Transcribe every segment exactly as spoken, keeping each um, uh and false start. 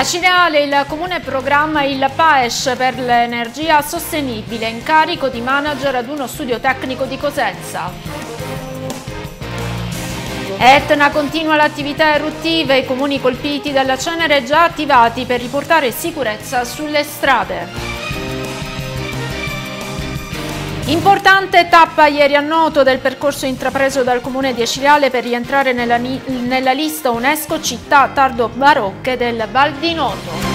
Acireale, il Comune programma il PAESH per l'energia sostenibile, incarico di manager ad uno studio tecnico di Cosenza. Etna continua l'attività eruttiva, i comuni colpiti dalla cenere già attivati per riportare sicurezza sulle strade. Importante tappa ieri a Noto del percorso intrapreso dal Comune di Acireale per rientrare nella, nella lista UNESCO città tardo-barocche del Val di Noto.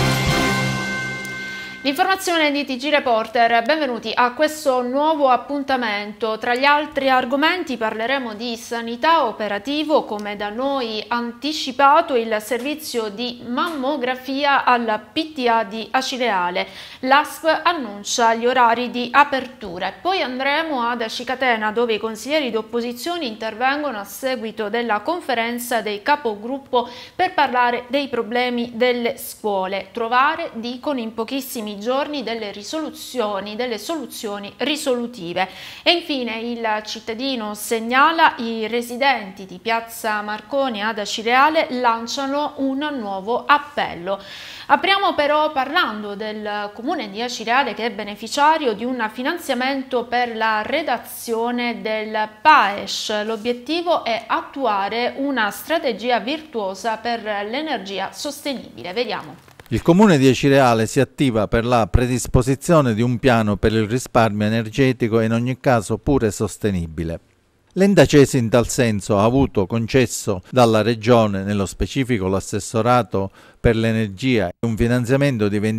L'informazione di T G Reporter, benvenuti a questo nuovo appuntamento. Tra gli altri argomenti parleremo di sanità operativo, come da noi anticipato il servizio di mammografia al P T A di Acireale. L'A S P annuncia gli orari di apertura. Poi andremo ad Acicatena, dove i consiglieri d'opposizione intervengono a seguito della conferenza dei capogruppo per parlare dei problemi delle scuole. Trovare, dicono, in pochissimi giorni delle risoluzioni, delle soluzioni risolutive. E infine il cittadino segnala: i residenti di Piazza Marconi ad Acireale lanciano un nuovo appello. Apriamo però parlando del Comune di Acireale, che è beneficiario di un finanziamento per la redazione del PAESH. L'obiettivo è attuare una strategia virtuosa per l'energia sostenibile. Vediamo. Il Comune di Acireale si attiva per la predisposizione di un piano per il risparmio energetico, in ogni caso pure sostenibile. L'ente Acesi in tal senso ha avuto concesso dalla Regione, nello specifico l'assessorato per l'energia, un finanziamento di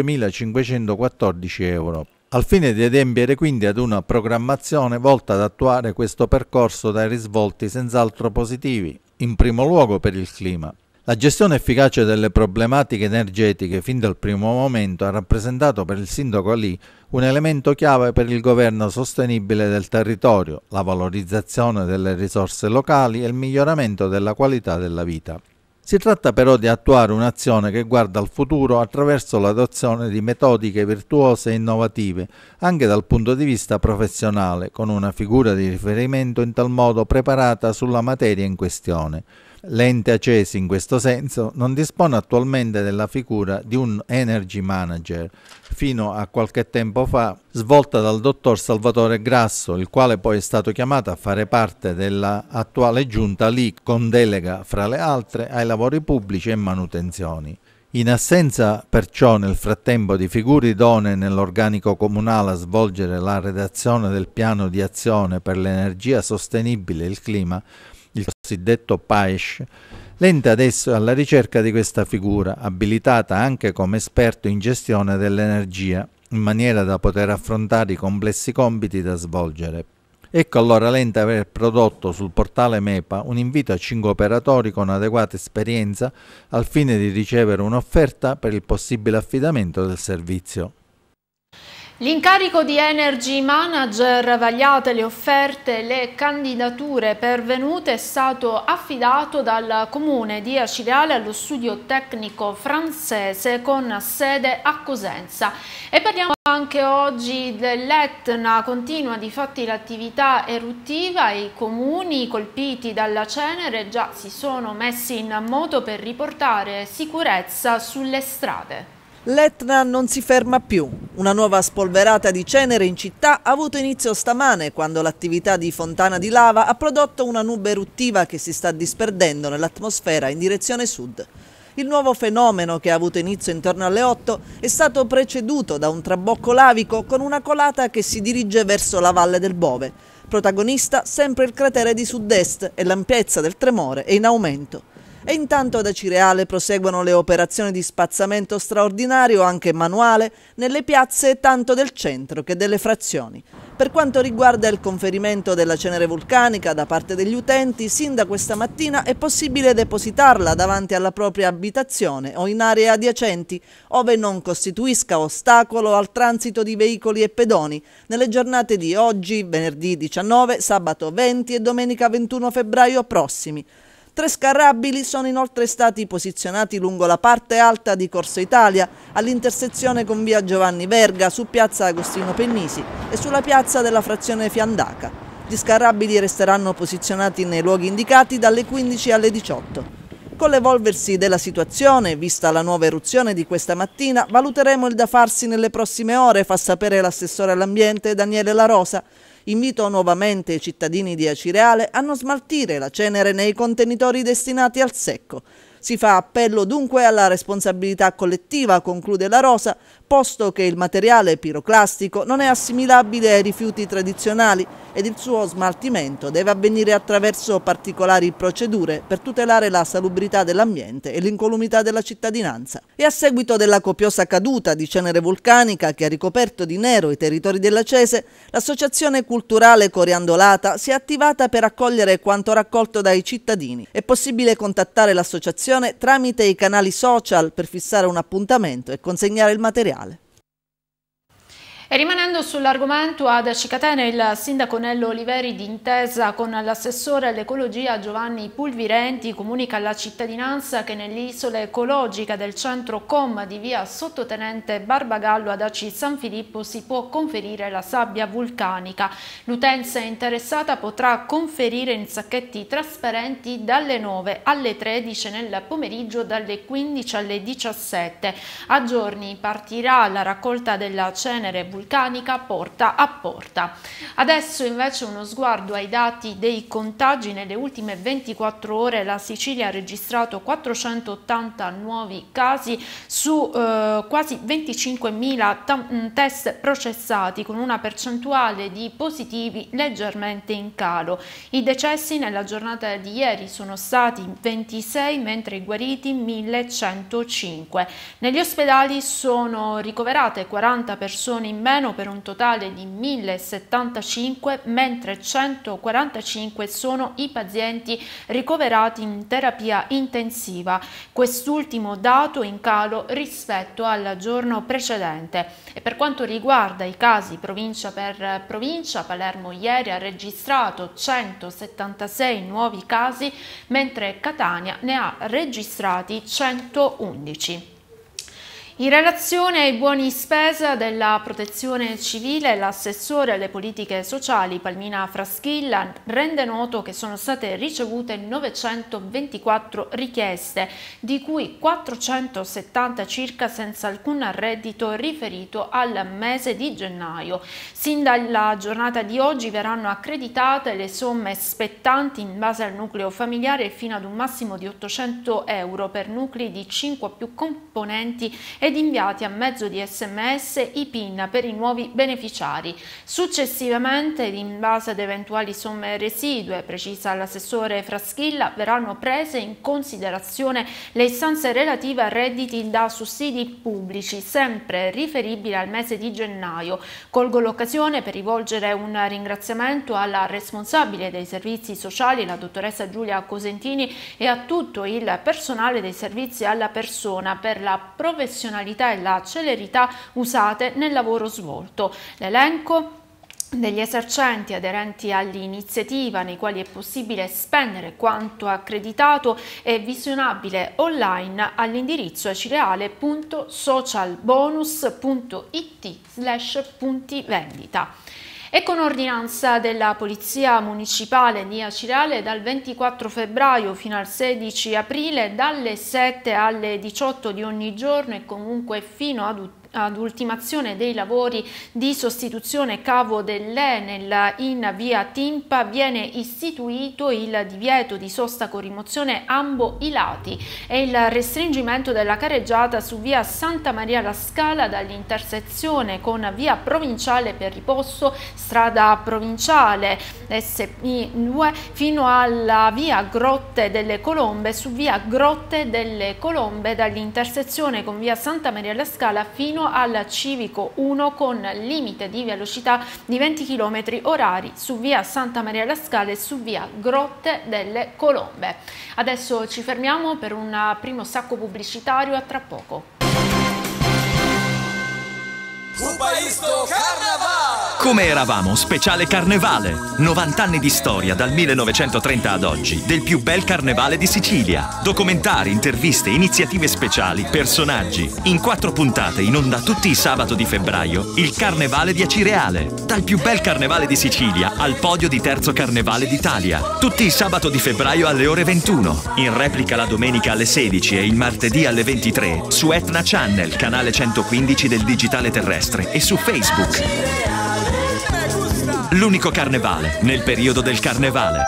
venticinquemilacinquecentoquattordici euro, al fine di adempiere quindi ad una programmazione volta ad attuare questo percorso dai risvolti senz'altro positivi, in primo luogo per il clima. La gestione efficace delle problematiche energetiche fin dal primo momento ha rappresentato per il sindaco Ali un elemento chiave per il governo sostenibile del territorio, la valorizzazione delle risorse locali e il miglioramento della qualità della vita. Si tratta però di attuare un'azione che guarda al futuro attraverso l'adozione di metodiche virtuose e innovative, anche dal punto di vista professionale, con una figura di riferimento in tal modo preparata sulla materia in questione. L'ente Acesi in questo senso non dispone attualmente della figura di un Energy Manager, fino a qualche tempo fa svolta dal dottor Salvatore Grasso, il quale poi è stato chiamato a fare parte dell'attuale giunta lì, con delega fra le altre ai lavori pubblici e manutenzioni. In assenza perciò nel frattempo di figure idonee nell'organico comunale a svolgere la redazione del piano di azione per l'energia sostenibile e il clima, il cosiddetto PAESH, l'ente adesso è alla ricerca di questa figura, abilitata anche come esperto in gestione dell'energia, in maniera da poter affrontare i complessi compiti da svolgere. Ecco allora l'ente aver prodotto sul portale MEPA un invito a cinque operatori con adeguata esperienza al fine di ricevere un'offerta per il possibile affidamento del servizio. L'incarico di Energy Manager, vagliate le offerte e le candidature pervenute, è stato affidato dal Comune di Acireale allo studio tecnico francese con sede a Cosenza. E parliamo anche oggi dell'Etna. Continua difatti l'attività eruttiva e i comuni colpiti dalla cenere già si sono messi in moto per riportare sicurezza sulle strade. L'Etna non si ferma più. Una nuova spolverata di cenere in città ha avuto inizio stamane, quando l'attività di fontana di lava ha prodotto una nube eruttiva che si sta disperdendo nell'atmosfera in direzione sud. Il nuovo fenomeno, che ha avuto inizio intorno alle otto, è stato preceduto da un trabocco lavico con una colata che si dirige verso la valle del Bove. Protagonista sempre il cratere di sud-est, e l'ampiezza del tremore è in aumento. E intanto ad Acireale proseguono le operazioni di spazzamento straordinario, anche manuale, nelle piazze tanto del centro che delle frazioni. Per quanto riguarda il conferimento della cenere vulcanica da parte degli utenti, sin da questa mattina è possibile depositarla davanti alla propria abitazione o in aree adiacenti, ove non costituisca ostacolo al transito di veicoli e pedoni, nelle giornate di oggi, venerdì diciannove, sabato venti e domenica ventuno febbraio prossimi. Tre scarrabili sono inoltre stati posizionati lungo la parte alta di Corso Italia, all'intersezione con via Giovanni Verga, su piazza Agostino Pennisi e sulla piazza della frazione Fiandaca. Gli scarrabili resteranno posizionati nei luoghi indicati dalle quindici alle diciotto. Con l'evolversi della situazione, vista la nuova eruzione di questa mattina, valuteremo il da farsi nelle prossime ore, fa sapere l'assessore all'ambiente Daniele La Rosa. Invito nuovamente i cittadini di Acireale a non smaltire la cenere nei contenitori destinati al secco. Si fa appello dunque alla responsabilità collettiva, conclude La Rosa, posto che il materiale piroclastico non è assimilabile ai rifiuti tradizionali ed il suo smaltimento deve avvenire attraverso particolari procedure per tutelare la salubrità dell'ambiente e l'incolumità della cittadinanza. E a seguito della copiosa caduta di cenere vulcanica che ha ricoperto di nero i territori dell'Acese, l'associazione culturale Coriandolata si è attivata per accogliere quanto raccolto dai cittadini. È possibile contattare l'associazione tramite i canali social per fissare un appuntamento e consegnare il materiale. E rimanendo sull'argomento, ad Cicatene il sindaco Nello Oliveri, d'intesa con l'assessore all'ecologia Giovanni Pulvirenti, comunica alla cittadinanza che nell'isola ecologica del centro Com di via Sottotenente Barbagallo ad Aci San Filippo si può conferire la sabbia vulcanica. L'utenza interessata potrà conferire in sacchetti trasparenti dalle nove alle tredici nel pomeriggio, dalle quindici alle diciassette. A giorni partirà la raccolta della cenere vulcanica porta a porta. Adesso invece uno sguardo ai dati dei contagi. Nelle ultime ventiquattro ore la Sicilia ha registrato quattrocentottanta nuovi casi su eh, quasi venticinquemila test processati, con una percentuale di positivi leggermente in calo. I decessi nella giornata di ieri sono stati ventisei, mentre i guariti millecentocinque. Negli ospedali sono ricoverate quaranta persone in meno per un totale di millesettantacinque, mentre centoquarantacinque sono i pazienti ricoverati in terapia intensiva, quest'ultimo dato in calo rispetto al giorno precedente. E per quanto riguarda i casi provincia per provincia, Palermo ieri ha registrato centosettantasei nuovi casi, mentre Catania ne ha registrati centoundici. In relazione ai buoni spesa della Protezione Civile, l'assessore alle politiche sociali Palmina Fraschilla rende noto che sono state ricevute novecentoventiquattro richieste, di cui quattrocentosettanta circa senza alcun reddito riferito al mese di gennaio. Sin dalla giornata di oggi verranno accreditate le somme spettanti in base al nucleo familiare fino ad un massimo di ottocento euro per nuclei di cinque o più componenti ed inviati a mezzo di sms i P I N per i nuovi beneficiari. Successivamente, in base ad eventuali somme residue, precisa l'assessore Fraschilla, verranno prese in considerazione le istanze relative a redditi da sussidi pubblici, sempre riferibili al mese di gennaio. Colgo l'occasione per rivolgere un ringraziamento alla responsabile dei servizi sociali, la dottoressa Giulia Cosentini, e a tutto il personale dei servizi alla persona per la professionalità e la celerità usate nel lavoro svolto. L'elenco degli esercenti aderenti all'iniziativa, nei quali è possibile spendere quanto accreditato, è visionabile online all'indirizzo acireale punto socialbonus punto it slash punti vendita. E con ordinanza della Polizia Municipale di Acireale, dal ventiquattro febbraio fino al sedici aprile, dalle sette alle diciotto di ogni giorno e comunque fino ad ad ultimazione dei lavori di sostituzione cavo dell'Enel in via Timpa, viene istituito il divieto di sosta con rimozione ambo i lati e il restringimento della carreggiata su via Santa Maria la Scala dall'intersezione con via Provinciale per Riposto, strada provinciale S I due, fino alla via Grotte delle Colombe, su via Grotte delle Colombe dall'intersezione con via Santa Maria la Scala fino al Civico uno, con limite di velocità di venti chilometri orari su via Santa Maria la Scala e su via Grotte delle Colombe. Adesso ci fermiamo per un primo stacco pubblicitario, a tra poco. Un país do carnaval! Come eravamo, speciale Carnevale. novanta anni di storia dal millenovecentotrenta ad oggi del più bel carnevale di Sicilia. Documentari, interviste, iniziative speciali, personaggi. In quattro puntate in onda tutti i sabato di febbraio, il Carnevale di Acireale. Dal più bel carnevale di Sicilia al podio di terzo carnevale d'Italia. Tutti i sabato di febbraio alle ore ventuno. In replica la domenica alle sedici e il martedì alle ventitré su Etna Channel, canale centoquindici del digitale terrestre e su Facebook. L'unico carnevale nel periodo del carnevale.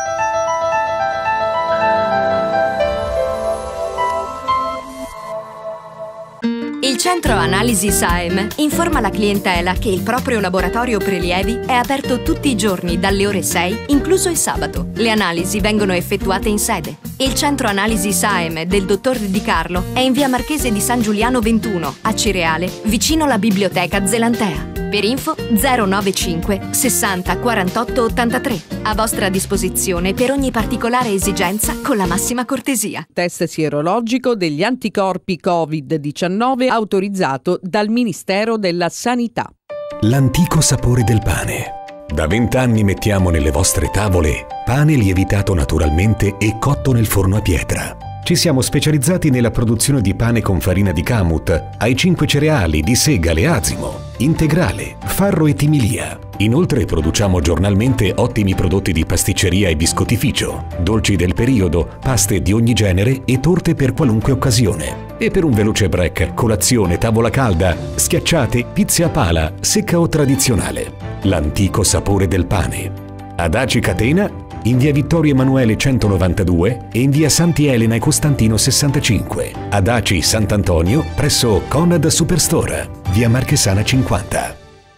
Il centro analisi S A E M informa la clientela che il proprio laboratorio prelievi è aperto tutti i giorni dalle ore sei, incluso il sabato. Le analisi vengono effettuate in sede. Il centro analisi S A E M del dottor Di Carlo è in via Marchese di San Giuliano ventuno, a Cireale, vicino alla biblioteca Zelantea. Per info zero nove cinque sessanta quarantotto ottantatré. A vostra disposizione per ogni particolare esigenza con la massima cortesia. Test sierologico degli anticorpi covid diciannove autorizzato dal Ministero della Sanità. L'antico sapore del pane. Da vent'anni mettiamo nelle vostre tavole pane lievitato naturalmente e cotto nel forno a pietra. Ci siamo specializzati nella produzione di pane con farina di kamut, ai cinque cereali, di segale, azimo, integrale, farro e timilia. Inoltre produciamo giornalmente ottimi prodotti di pasticceria e biscottificio, dolci del periodo, paste di ogni genere e torte per qualunque occasione. E per un veloce break, colazione, tavola calda, schiacciate, pizze a pala, secca o tradizionale. L'antico sapore del pane. Ad Aci Catena, in via Vittorio Emanuele centonovantadue e in via Santi Elena e Costantino sessantacinque. Ad Aci Sant'Antonio presso Conad Superstore, via Marchesana cinquanta.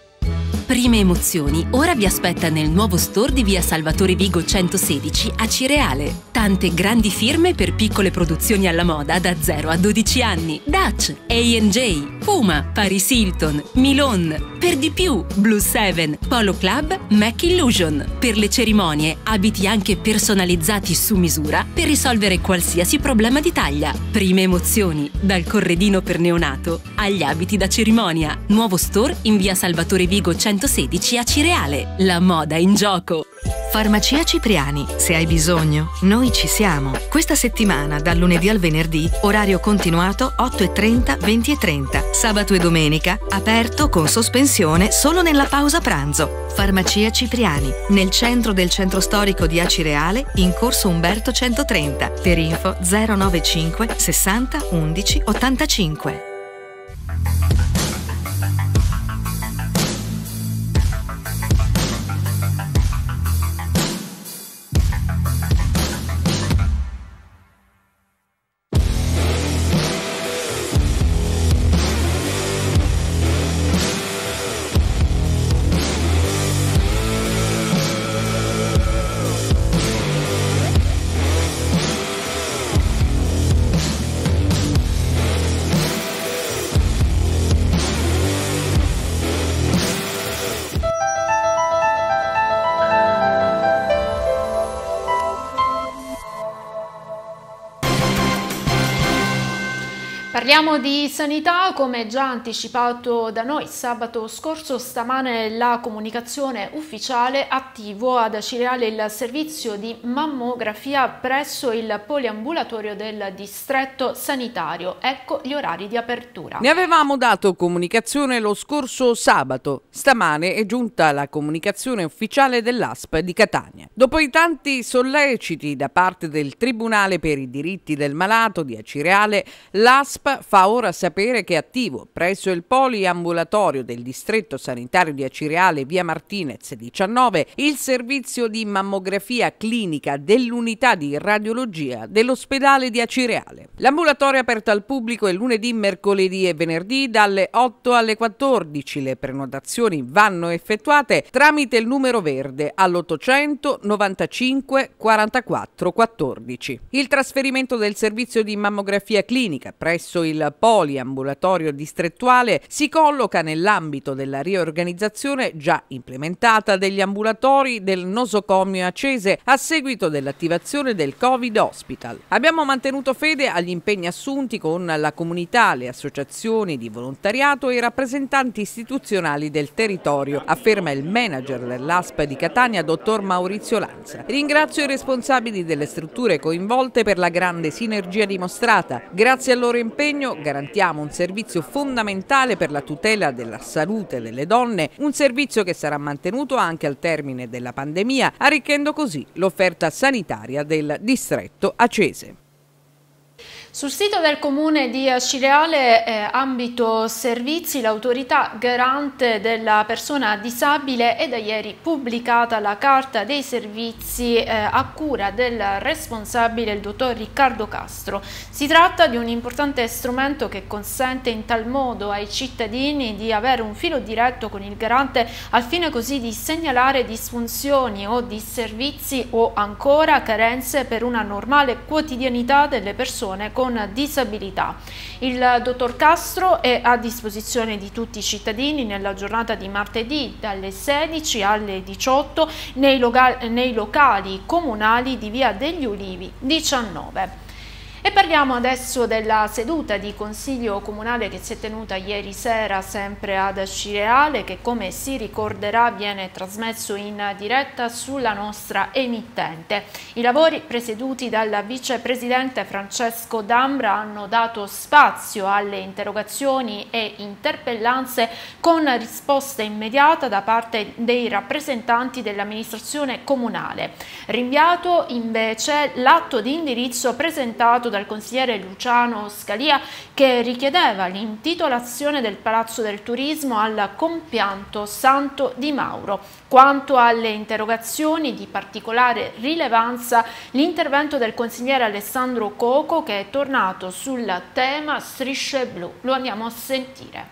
Prime emozioni ora vi aspetta nel nuovo store di via Salvatore Vigo centosedici a Cireale. Tante grandi firme per piccole produzioni alla moda da zero a dodici anni. Dutch, A and J, Puma, Paris Hilton, Milon. Per di più, Blue Seven, Polo Club, Mac Illusion. Per le cerimonie, abiti anche personalizzati su misura per risolvere qualsiasi problema di taglia. Prime emozioni, dal corredino per neonato agli abiti da cerimonia. Nuovo store in via Salvatore Vigo centosedici a Cireale. La moda in gioco. Farmacia Cipriani, se hai bisogno, noi ci siamo. Questa settimana, dal lunedì al venerdì, orario continuato otto e trenta, venti e trenta. Sabato e domenica, aperto con sospensione solo nella pausa pranzo. Farmacia Cipriani, nel centro del centro storico di Acireale, in corso Umberto centotrenta. Per info zero nove cinque sessanta undici ottantacinque. Parliamo di sanità, come già anticipato da noi sabato scorso, stamane la comunicazione ufficiale attivo ad Acireale il servizio di mammografia presso il poliambulatorio del distretto sanitario. Ecco gli orari di apertura. Ne avevamo dato comunicazione lo scorso sabato. Stamane è giunta la comunicazione ufficiale dell'A S P di Catania. Dopo i tanti solleciti da parte del Tribunale per i diritti del malato di Acireale, l'A S P fa ora sapere che è attivo presso il poliambulatorio del distretto sanitario di Acireale, via Martinez diciannove, il servizio di mammografia clinica dell'unità di radiologia dell'ospedale di Acireale. L'ambulatorio è aperto al pubblico il lunedì, mercoledì e venerdì dalle otto alle quattordici. Le prenotazioni vanno effettuate tramite il numero verde all'ottocento novantacinque quarantaquattro quattordici. Il trasferimento del servizio di mammografia clinica presso questo il poliambulatorio distrettuale si colloca nell'ambito della riorganizzazione già implementata degli ambulatori del nosocomio Acese a seguito dell'attivazione del Covid Hospital. Abbiamo mantenuto fede agli impegni assunti con la comunità, le associazioni di volontariato e i rappresentanti istituzionali del territorio, afferma il manager dell'A S P di Catania, dottor Maurizio Lanza. Ringrazio i responsabili delle strutture coinvolte per la grande sinergia dimostrata. Grazie al loro impegno garantiamo un servizio fondamentale per la tutela della salute delle donne, un servizio che sarà mantenuto anche al termine della pandemia, arricchendo così l'offerta sanitaria del distretto Acese. Sul sito del comune di Cireale, eh, ambito servizi, l'autorità garante della persona disabile è da ieri pubblicata la carta dei servizi eh, a cura del responsabile, il dottor Riccardo Castro. Si tratta di un importante strumento che consente in tal modo ai cittadini di avere un filo diretto con il garante al fine così di segnalare disfunzioni o disservizi o ancora carenze per una normale quotidianità delle persone con con disabilità. Il dottor Castro è a disposizione di tutti i cittadini nella giornata di martedì dalle sedici alle diciotto nei, locali, nei locali comunali di Via degli Ulivi diciannove. E parliamo adesso della seduta di Consiglio Comunale che si è tenuta ieri sera sempre ad Cireale, che come si ricorderà viene trasmesso in diretta sulla nostra emittente. I lavori presieduti dal vicepresidente Francesco D'Ambra hanno dato spazio alle interrogazioni e interpellanze con risposta immediata da parte dei rappresentanti dell'amministrazione comunale. Rinviato invece l'atto di indirizzo presentato dal consigliere Luciano Scalia, che richiedeva l'intitolazione del Palazzo del Turismo al compianto Santo di Mauro. Quanto alle interrogazioni di particolare rilevanza, l'intervento del consigliere Alessandro Coco, che è tornato sul tema strisce blu. Lo andiamo a sentire.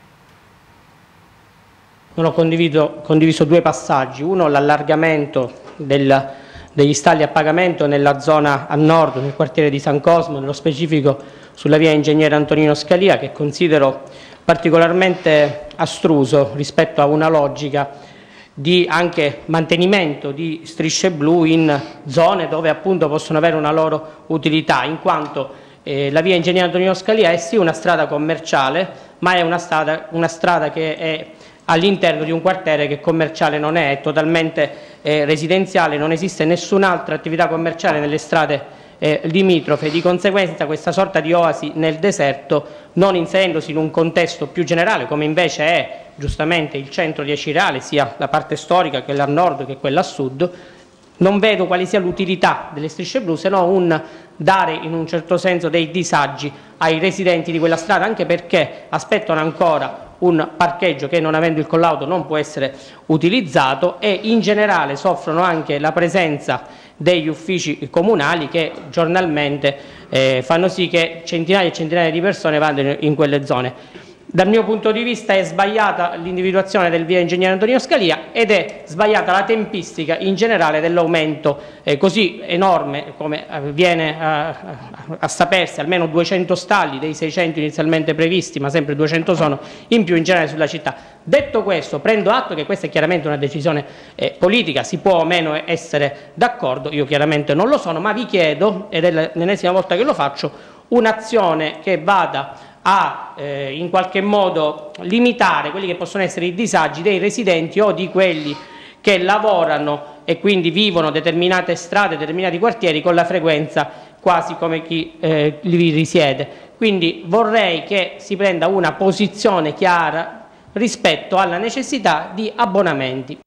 Non ho condiviso, condiviso due passaggi. Uno, l'allargamento del degli stalli a pagamento nella zona a nord, nel quartiere di San Cosmo, nello specifico sulla via Ingegnere Antonino Scalia, che considero particolarmente astruso rispetto a una logica di anche mantenimento di strisce blu in zone dove appunto possono avere una loro utilità, in quanto eh, la via Ingegnere Antonino Scalia è sì una strada commerciale, ma è una strada, una strada che è all'interno di un quartiere che commerciale non è, è totalmente eh, residenziale, non esiste nessun'altra attività commerciale nelle strade eh, limitrofe, di conseguenza questa sorta di oasi nel deserto, non inserendosi in un contesto più generale come invece è giustamente il centro di Cireale, sia la parte storica, quella a nord che quella a sud, non vedo quale sia l'utilità delle strisce blu se non un dare in un certo senso dei disagi ai residenti di quella strada, anche perché aspettano ancora un parcheggio che, non avendo il collaudo, non può essere utilizzato, e in generale soffrono anche la presenza degli uffici comunali che giornalmente eh, fanno sì che centinaia e centinaia di persone vadano in quelle zone. Dal mio punto di vista è sbagliata l'individuazione del via Ingegnere Antonino Scalia ed è sbagliata la tempistica in generale dell'aumento eh, così enorme come viene a, a sapersi, almeno duecento stalli dei seicento inizialmente previsti, ma sempre duecento sono in più in generale sulla città. Detto questo, prendo atto che questa è chiaramente una decisione eh, politica, si può o meno essere d'accordo, io chiaramente non lo sono, ma vi chiedo, ed è l'ennesima volta che lo faccio, un'azione che vada a eh, in qualche modo limitare quelli che possono essere i disagi dei residenti o di quelli che lavorano e quindi vivono determinate strade, determinati quartieri con la frequenza quasi come chi eh, li risiede. Quindi vorrei che si prenda una posizione chiara rispetto alla necessità di abbonamenti.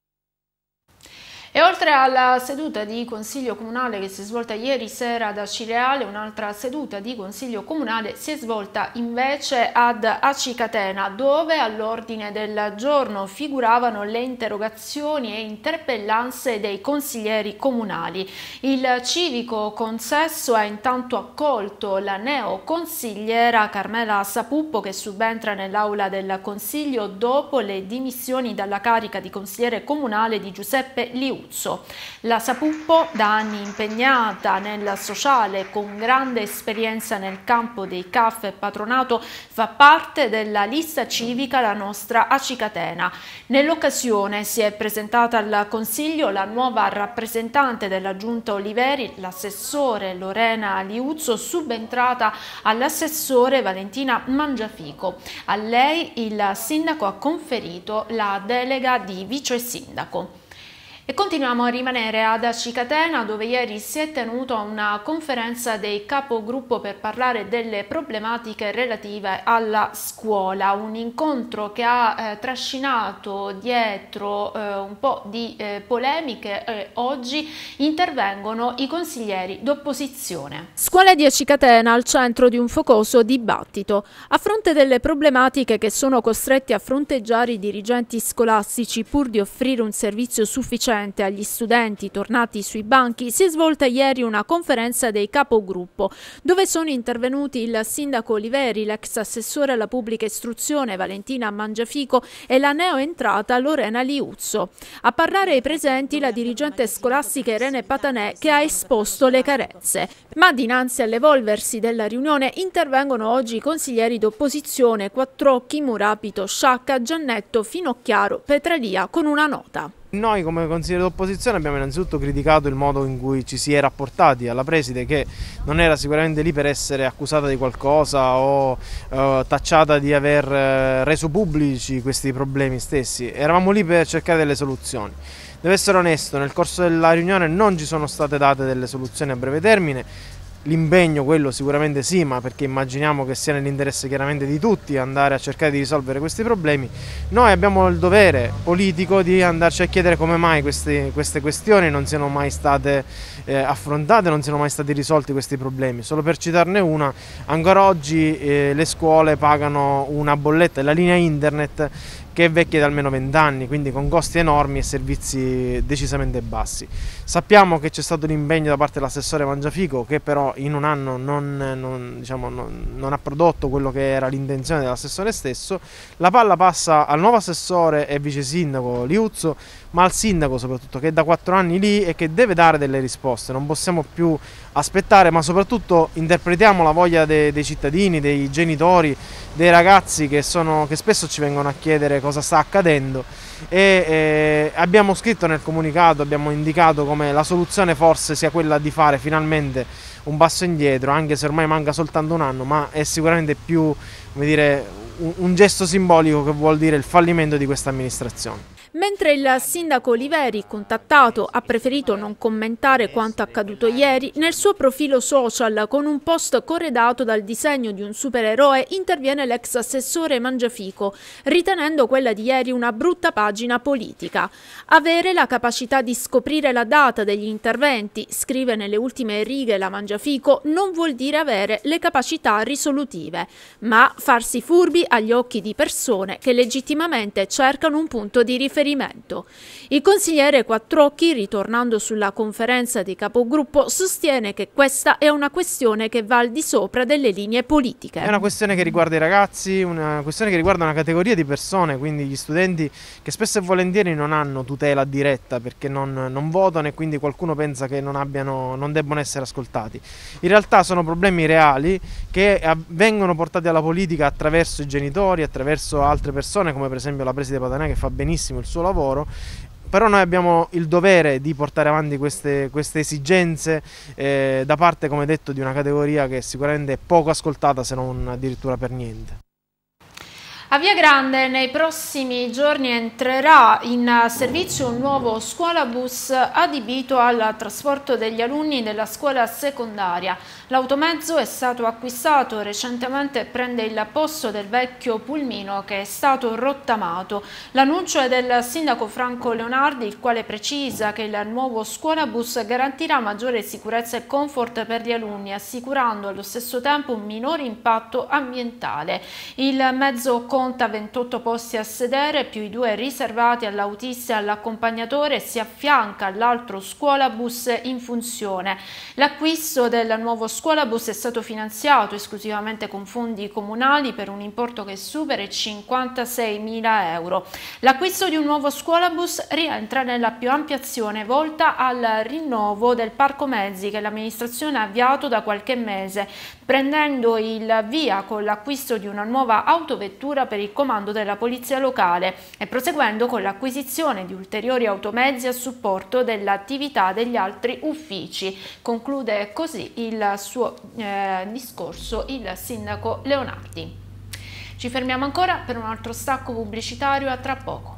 E oltre alla seduta di Consiglio Comunale che si è svolta ieri sera da Cireale, un'altra seduta di Consiglio Comunale si è svolta invece ad Acicatena, dove all'ordine del giorno figuravano le interrogazioni e interpellanze dei consiglieri comunali. Il civico consesso ha intanto accolto la neoconsigliera Carmela Sapuppo, che subentra nell'aula del Consiglio dopo le dimissioni dalla carica di consigliere comunale di Giuseppe Liu. Liuzzo. La Sapuppo, da anni impegnata nel sociale con grande esperienza nel campo dei C A F e patronato, fa parte della lista civica La Nostra Acicatena. Nell'occasione si è presentata al Consiglio la nuova rappresentante della Giunta Oliveri, l'assessore Lorena Liuzzo, subentrata all'assessore Valentina Mangiafico. A lei il sindaco ha conferito la delega di vice sindaco. E continuiamo a rimanere ad Acicatena, dove ieri si è tenuta una conferenza dei capogruppo per parlare delle problematiche relative alla scuola, un incontro che ha eh, trascinato dietro eh, un po' di eh, polemiche e oggi intervengono i consiglieri d'opposizione. Scuola di Acicatena al centro di un focoso dibattito. A fronte delle problematiche che sono costretti a fronteggiare i dirigenti scolastici pur di offrire un servizio sufficiente agli studenti tornati sui banchi, si è svolta ieri una conferenza dei capogruppo, dove sono intervenuti il sindaco Oliveri, l'ex assessore alla pubblica istruzione Valentina Mangiafico e la neoentrata Lorena Liuzzo. A parlare ai presenti la dirigente scolastica Irene Patanè, che ha esposto le carenze. Ma dinanzi all'evolversi della riunione intervengono oggi i consiglieri d'opposizione Quattrocchi, Murapito, Sciacca, Giannetto, Finocchiaro, Petralia con una nota. Noi come consiglieri d'opposizione abbiamo innanzitutto criticato il modo in cui ci si è rapportati alla preside, che non era sicuramente lì per essere accusata di qualcosa o eh, tacciata di aver eh, reso pubblici questi problemi stessi. Eravamo lì per cercare delle soluzioni. Devo essere onesto, nel corso della riunione non ci sono state date delle soluzioni a breve termine. L'impegno, quello sicuramente sì, ma perché immaginiamo che sia nell'interesse chiaramente di tutti andare a cercare di risolvere questi problemi. Noi abbiamo il dovere politico di andarci a chiedere come mai queste, queste questioni non siano mai state eh, affrontate, non siano mai stati risolti questi problemi. Solo per citarne una, ancora oggi eh, le scuole pagano una bolletta della linea internet che è vecchia da almeno venti anni, quindi con costi enormi e servizi decisamente bassi. Sappiamo che c'è stato un impegno da parte dell'assessore Mangiafico, che però in un anno non, non, diciamo, non, non ha prodotto quello che era l'intenzione dell'assessore stesso. La palla passa al nuovo assessore e vice sindaco Liuzzo, ma al sindaco soprattutto, che è da quattro anni lì e che deve dare delle risposte. Non possiamo più aspettare, ma soprattutto interpretiamo la voglia dei, dei cittadini, dei genitori, dei ragazzi che, sono, che spesso ci vengono a chiedere cosa sta accadendo, e eh, abbiamo scritto nel comunicato, abbiamo indicato come la soluzione forse sia quella di fare finalmente un passo indietro, anche se ormai manca soltanto un anno, ma è sicuramente più, come dire, un, un gesto simbolico che vuol dire il fallimento di questa amministrazione. Mentre il sindaco Oliveri, contattato, ha preferito non commentare quanto accaduto ieri, nel suo profilo social con un post corredato dal disegno di un supereroe interviene l'ex assessore Mangiafico, ritenendo quella di ieri una brutta pagina politica. Avere la capacità di scoprire la data degli interventi, scrive nelle ultime righe la Mangiafico, non vuol dire avere le capacità risolutive, ma farsi furbi agli occhi di persone che legittimamente cercano un punto di riferimento. Il consigliere Quattrocchi, ritornando sulla conferenza di capogruppo, sostiene che questa è una questione che va al di sopra delle linee politiche. È una questione che riguarda i ragazzi, una questione che riguarda una categoria di persone, quindi gli studenti che spesso e volentieri non hanno tutela diretta perché non, non votano, e quindi qualcuno pensa che non, abbiano, non debbano essere ascoltati. In realtà sono problemi reali che vengono portati alla politica attraverso i genitori, attraverso altre persone, come per esempio la preside Patanè, che fa benissimo il suo lavoro. Però noi abbiamo il dovere di portare avanti queste, queste esigenze eh, da parte, come detto, di una categoria che sicuramente è poco ascoltata, se non addirittura per niente. A Via Grande nei prossimi giorni entrerà in servizio un nuovo scuolabus adibito al trasporto degli alunni della scuola secondaria. L'automezzo è stato acquistato recentemente e prende il posto del vecchio pulmino che è stato rottamato. L'annuncio è del sindaco Franco Leonardi, il quale precisa che il nuovo scuolabus garantirà maggiore sicurezza e comfort per gli alunni, assicurando allo stesso tempo un minore impatto ambientale. Il mezzo con conta ventotto posti a sedere più i due riservati all'autista e all'accompagnatore, si affianca all'altro scuolabus in funzione. L'acquisto del nuovo scuolabus è stato finanziato esclusivamente con fondi comunali per un importo che supera i cinquantaseimila euro. L'acquisto di un nuovo scuolabus rientra nella più ampia azione volta al rinnovo del parco mezzi che l'amministrazione ha avviato da qualche mese, prendendo il via con l'acquisto di una nuova autovettura per il comando della polizia locale e proseguendo con l'acquisizione di ulteriori automezzi a supporto dell'attività degli altri uffici. Conclude così il suo eh, discorso il sindaco Leonardi. Ci fermiamo ancora per un altro stacco pubblicitario, a tra poco.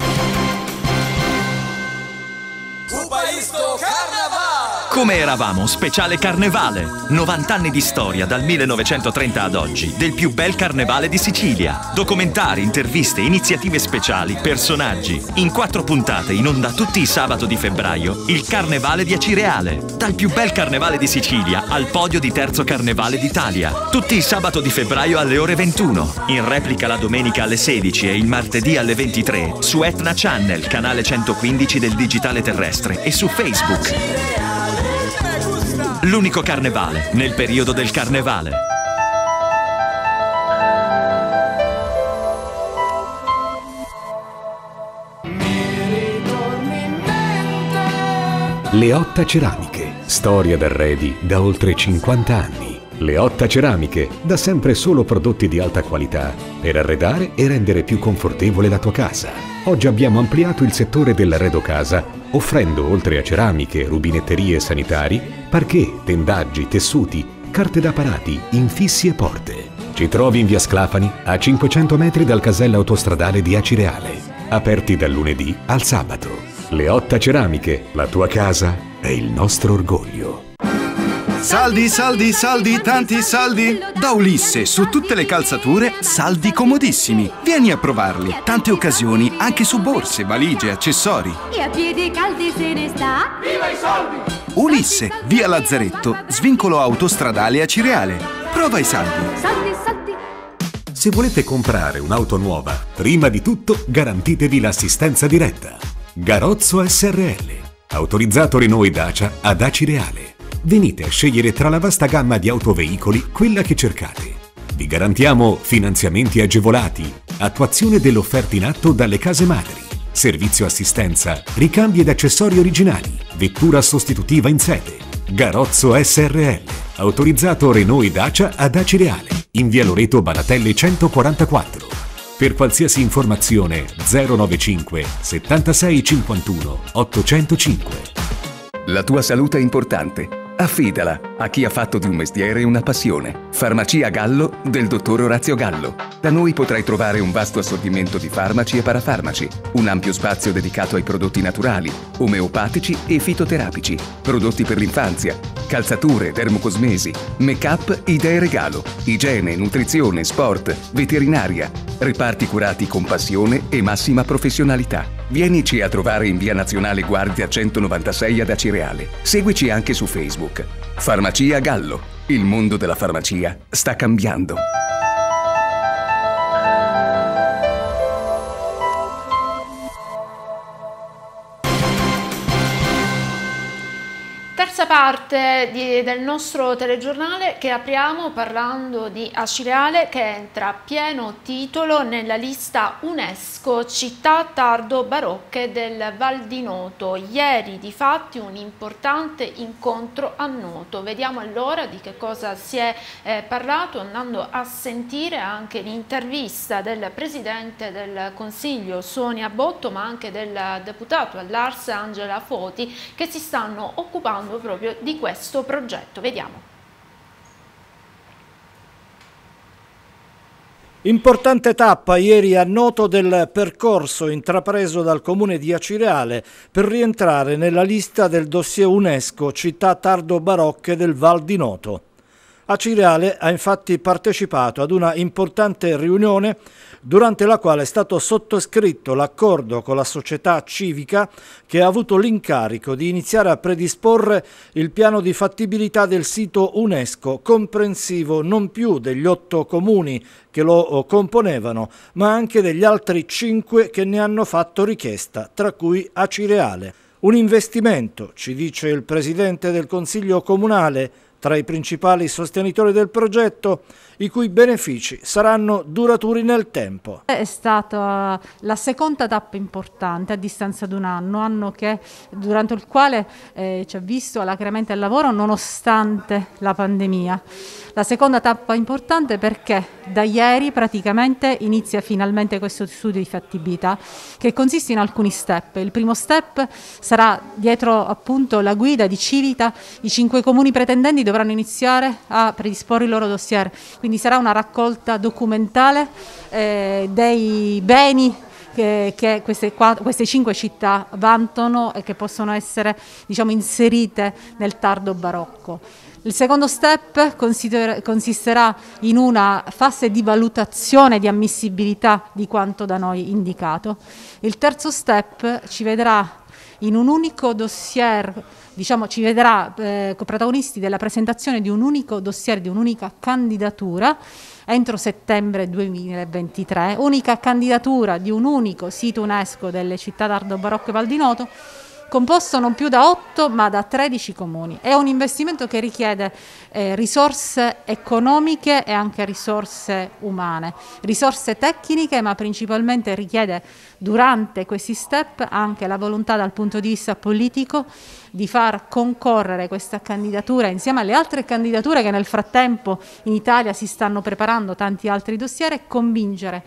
Come eravamo, speciale Carnevale. novanta anni di storia dal millenovecentotrenta ad oggi del più bel carnevale di Sicilia. Documentari, interviste, iniziative speciali, personaggi. In quattro puntate in onda tutti i sabato di febbraio il Carnevale di Acireale. Dal più bel carnevale di Sicilia al podio di terzo carnevale d'Italia. Tutti i sabato di febbraio alle ore ventuno. In replica la domenica alle sedici e il martedì alle ventitré su Etna Channel, canale centoquindici del digitale terrestre, e su Facebook. L'unico carnevale nel periodo del carnevale. Leotta Ceramiche, storia d'arredi da oltre cinquanta anni. Leotta Ceramiche, da sempre solo prodotti di alta qualità per arredare e rendere più confortevole la tua casa. Oggi abbiamo ampliato il settore dell'arredo casa, offrendo oltre a ceramiche, rubinetterie sanitari, parquet, tendaggi, tessuti, carte da parati, infissi e porte. Ci trovi in via Sclafani, a cinquecento metri dal casello autostradale di Acireale. Aperti dal lunedì al sabato. Leotta Ceramiche, la tua casa è il nostro orgoglio. Saldi, saldi, saldi, tanti saldi! Da Ulisse, su tutte le calzature, saldi comodissimi. Vieni a provarli. Tante occasioni, anche su borse, valigie, accessori. E a piedi caldi se ne sta? Viva i soldi! Ulisse, via Lazzaretto, svincolo autostradale Acireale. Prova i saldi. Saldi, saldi! Se volete comprare un'auto nuova, prima di tutto garantitevi l'assistenza diretta. Garozzo S R L, autorizzato Renault e Dacia ad Acireale. Venite a scegliere tra la vasta gamma di autoveicoli quella che cercate. Vi garantiamo finanziamenti agevolati, attuazione dell'offerta in atto dalle case madri, servizio assistenza, ricambi ed accessori originali, vettura sostitutiva in sede. Garozzo S R L, autorizzato Renault e Dacia ad Acireale, in via Loreto Banatelli centoquarantaquattro. Per qualsiasi informazione zero novantacinque settantasei cinquantuno ottocentocinque. La tua salute è importante. Affidala a chi ha fatto di un mestiere una passione. Farmacia Gallo del dottor Orazio Gallo. Da noi potrai trovare un vasto assortimento di farmaci e parafarmaci, un ampio spazio dedicato ai prodotti naturali, omeopatici e fitoterapici, prodotti per l'infanzia, calzature, dermocosmesi, make-up, idee regalo, igiene, nutrizione, sport, veterinaria, reparti curati con passione e massima professionalità. Vienici a trovare in via Nazionale Guardia centonovantasei ad Acireale. Seguici anche su Facebook. Farmacia Gallo. Il mondo della farmacia sta cambiando. Terza parte di, del nostro telegiornale che apriamo parlando di Acireale, che entra a pieno titolo nella lista UNESCO città tardo-barocche del Val di Noto. Ieri di fatti un importante incontro a Noto. Vediamo allora di che cosa si è eh, parlato, andando a sentire anche l'intervista del Presidente del Consiglio Sonia Botto, ma anche del deputato all'Ars Angela Foti, che si stanno occupando proprio di questo progetto. Vediamo. Importante tappa ieri a Noto del percorso intrapreso dal comune di Acireale per rientrare nella lista del dossier UNESCO città tardo-barocche del Val di Noto. Acireale ha infatti partecipato ad una importante riunione durante la quale è stato sottoscritto l'accordo con la società civica che ha avuto l'incarico di iniziare a predisporre il piano di fattibilità del sito UNESCO, comprensivo non più degli otto comuni che lo componevano, ma anche degli altri cinque che ne hanno fatto richiesta, tra cui Acireale. Un investimento, ci dice il presidente del Consiglio Comunale, tra i principali sostenitori del progetto, i cui benefici saranno duraturi nel tempo. È stata la seconda tappa importante a distanza di un anno, anno che, durante il quale eh, ci ha visto alacremente al lavoro nonostante la pandemia. La seconda tappa importante perché da ieri praticamente inizia finalmente questo studio di fattibilità che consiste in alcuni step. Il primo step sarà dietro appunto la guida di Civita, i cinque comuni pretendenti dovranno iniziare a predisporre il loro dossier, quindi sarà una raccolta documentale eh, dei beni che, che queste, quattro, queste cinque città vantano e che possono essere, diciamo, inserite nel tardo barocco. Il secondo step consisterà in una fase di valutazione di ammissibilità di quanto da noi indicato. Il terzo step ci vedrà in un unico dossier, diciamo ci vedrà eh, protagonisti della presentazione di un unico dossier, di un'unica candidatura entro settembre duemilaventitré, unica candidatura di un unico sito UNESCO delle città tardo barocco e Val di Noto, composto non più da otto ma da tredici comuni. È un investimento che richiede eh, risorse economiche e anche risorse umane, risorse tecniche, ma principalmente richiede durante questi step anche la volontà dal punto di vista politico di far concorrere questa candidatura insieme alle altre candidature che nel frattempo in Italia si stanno preparando, tanti altri dossier, e convincere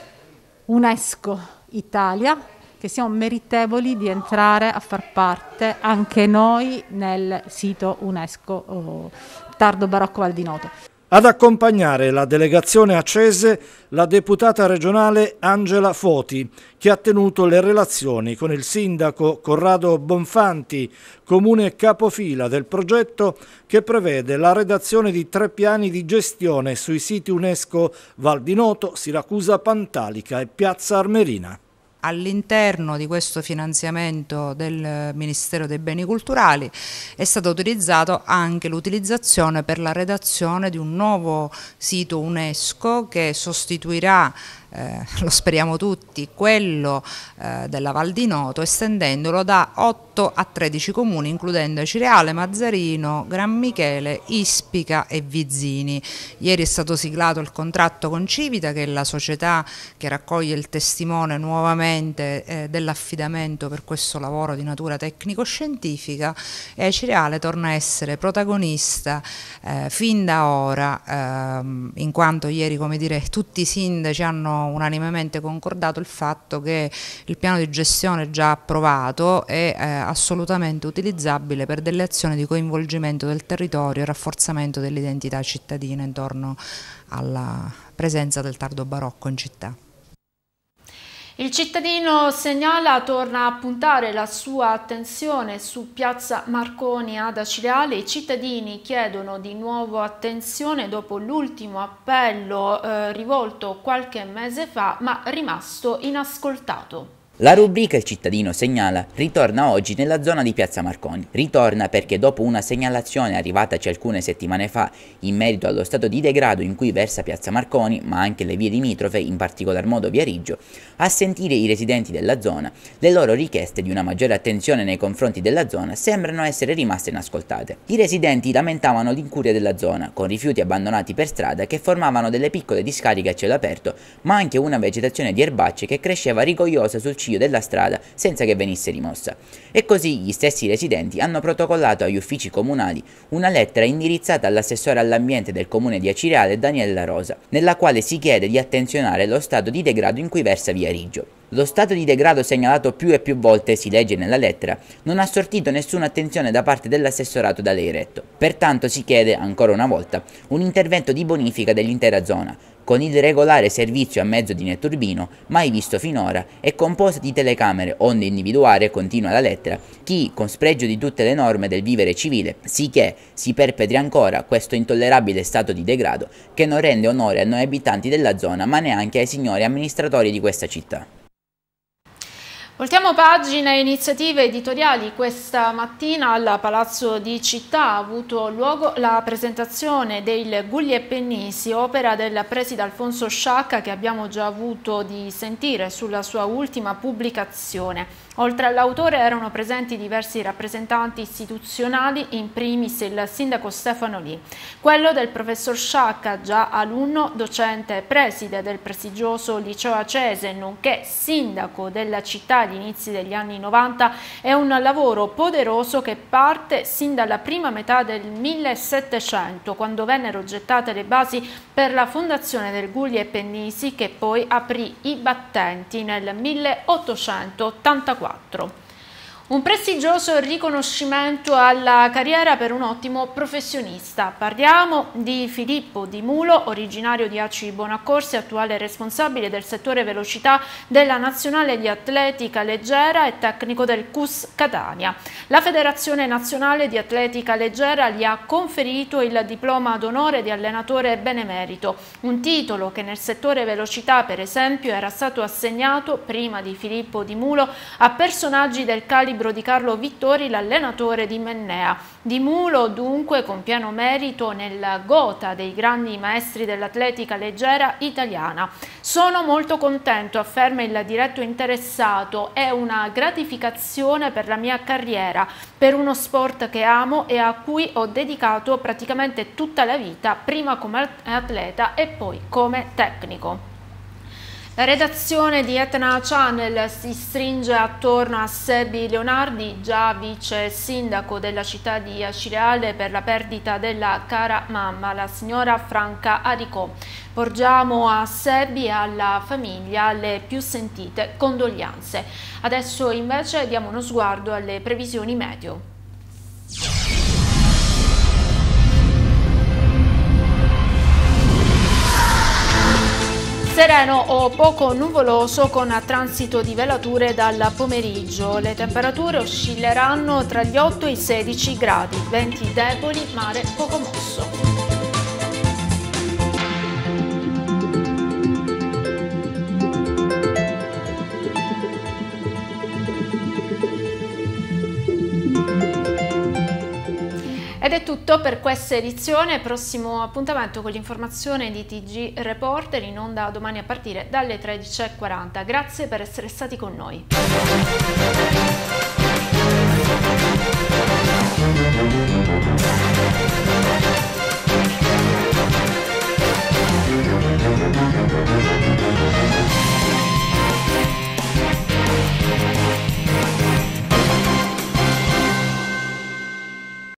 UNESCO Italia che siamo meritevoli di entrare a far parte anche noi nel sito UNESCO oh, Tardo Barocco Val di Noto. Ad accompagnare la delegazione accese la deputata regionale Angela Foti, che ha tenuto le relazioni con il sindaco Corrado Bonfanti, comune capofila del progetto che prevede la redazione di tre piani di gestione sui siti UNESCO Val di Noto, Siracusa Pantalica e Piazza Armerina. All'interno di questo finanziamento del Ministero dei Beni Culturali è stata autorizzata anche l'utilizzazione per la redazione di un nuovo sito UNESCO che sostituirà, eh, lo speriamo tutti, quello eh, della Val di Noto, estendendolo da otto a tredici comuni, includendo Acireale, Mazzarino, Gran Michele, Ispica e Vizzini. Ieri è stato siglato il contratto con Civita, che è la società che raccoglie il testimone nuovamente Eh, dell'affidamento per questo lavoro di natura tecnico-scientifica, e Acireale torna a essere protagonista eh, fin da ora, ehm, in quanto ieri, come dire, tutti i sindaci hanno unanimemente concordato il fatto che il piano di gestione già approvato è eh, assolutamente utilizzabile per delle azioni di coinvolgimento del territorio e rafforzamento dell'identità cittadina intorno alla presenza del tardo barocco in città. Il cittadino segnala torna a puntare la sua attenzione su Piazza Marconi ad Acireale. I cittadini chiedono di nuovo attenzione dopo l'ultimo appello eh, rivolto qualche mese fa, ma rimasto inascoltato. La rubrica Il cittadino segnala ritorna oggi nella zona di Piazza Marconi. Ritorna perché dopo una segnalazione arrivataci alcune settimane fa in merito allo stato di degrado in cui versa Piazza Marconi, ma anche le vie limitrofe, in particolar modo via Riggio, a sentire i residenti della zona, le loro richieste di una maggiore attenzione nei confronti della zona sembrano essere rimaste inascoltate. I residenti lamentavano l'incuria della zona, con rifiuti abbandonati per strada che formavano delle piccole discariche a cielo aperto, ma anche una vegetazione di erbacce che cresceva rigogliosa sul della strada senza che venisse rimossa. E così gli stessi residenti hanno protocollato agli uffici comunali una lettera indirizzata all'assessore all'ambiente del comune di Acireale, Daniele La Rosa, nella quale si chiede di attenzionare lo stato di degrado in cui versa via Riggio. Lo stato di degrado segnalato più e più volte, si legge nella lettera, non ha sortito nessuna attenzione da parte dell'assessorato da lei retto. Pertanto si chiede, ancora una volta, un intervento di bonifica dell'intera zona, con il regolare servizio a mezzo di netturbino mai visto finora e composta di telecamere onde individuare, continua la lettera, chi con spregio di tutte le norme del vivere civile, sicché si perpetri ancora questo intollerabile stato di degrado che non rende onore a noi abitanti della zona ma neanche ai signori amministratori di questa città. Voltiamo pagina e iniziative editoriali. Questa mattina al Palazzo di Città ha avuto luogo la presentazione del Gulli e Pennisi, opera del preside Alfonso Sciacca che abbiamo già avuto di sentire sulla sua ultima pubblicazione. Oltre all'autore erano presenti diversi rappresentanti istituzionali, in primis il sindaco Stefano Lì. Quello del professor Sciacca, già alunno, docente e preside del prestigioso Liceo Acese, nonché sindaco della città agli inizi degli anni novanta, è un lavoro poderoso che parte sin dalla prima metà del millesettecento, quando vennero gettate le basi per la fondazione del Gulli e Pennisi, che poi aprì i battenti nel milleottocentottantaquattro. Un prestigioso riconoscimento alla carriera per un ottimo professionista. Parliamo di Filippo Di Mulo, originario di Aci Bonaccorsi, attuale responsabile del settore velocità della Nazionale di Atletica Leggera e tecnico del C U S Catania. La Federazione Nazionale di Atletica Leggera gli ha conferito il diploma d'onore di allenatore benemerito, un titolo che nel settore velocità, per esempio, era stato assegnato prima di Filippo Di Mulo a personaggi del calibro di Carlo Vittori, l'allenatore di Mennea. Di Mulo dunque con pieno merito nella gota dei grandi maestri dell'atletica leggera italiana. Sono molto contento, afferma il diretto interessato, è una gratificazione per la mia carriera, per uno sport che amo e a cui ho dedicato praticamente tutta la vita, prima come atleta e poi come tecnico. La redazione di Etna Channel si stringe attorno a Sebi Leonardi, già vice sindaco della città di Acireale per la perdita della cara mamma, la signora Franca Aricò. Porgiamo a Sebi e alla famiglia le più sentite condoglianze. Adesso invece diamo uno sguardo alle previsioni meteo. Sereno o poco nuvoloso con transito di velature dal pomeriggio. Le temperature oscilleranno tra gli otto e i sedici gradi, venti deboli, mare poco mosso. Ed è tutto per questa edizione, prossimo appuntamento con l'informazione di T G Reporter in onda domani a partire dalle tredici e quaranta. Grazie per essere stati con noi.